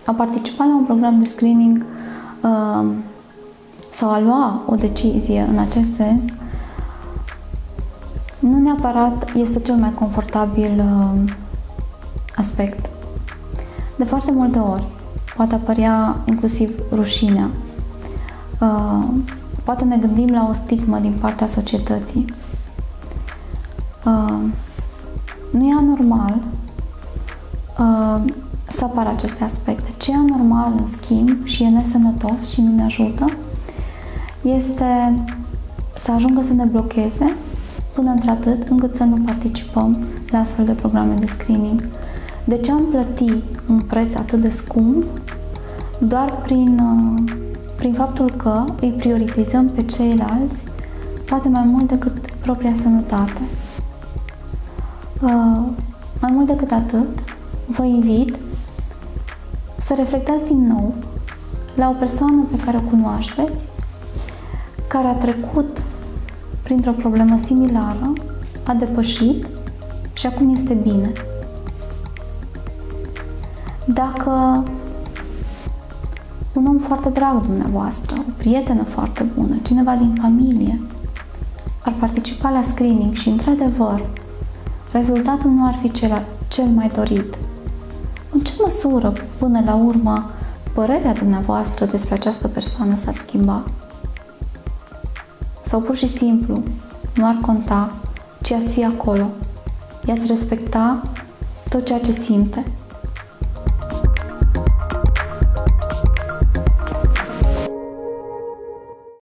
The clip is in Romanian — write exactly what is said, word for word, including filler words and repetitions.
A participa la un program de screening uh, sau a lua o decizie în acest sens nu neapărat este cel mai confortabil uh, aspect. De foarte multe ori poate apărea inclusiv rușinea. Uh, poate ne gândim la o stigmă din partea societății. Uh, nu e anormal uh, să apară aceste aspecte. Ce e anormal, în schimb, și e nesănătos și nu ne ajută, este să ajungă să ne blocheze până într-atât încât să nu participăm la astfel de programe de screening. De ce am plăti un preț atât de scump doar prin, prin faptul că îi prioritizăm pe ceilalți, poate mai mult decât propria sănătate? Uh, mai mult decât atât, vă invit să reflectați din nou la o persoană pe care o cunoașteți, care a trecut printr-o problemă similară, a depășit și acum este bine. Dacă un om foarte drag dumneavoastră, o prietenă foarte bună, cineva din familie, ar participa la screening și, într-adevăr, rezultatul nu ar fi cel, cel mai dorit, în ce măsură, până la urmă, părerea dumneavoastră despre această persoană s-ar schimba? Sau pur și simplu nu ar conta, ci ați fi acolo, i-ați respecta tot ceea ce simte?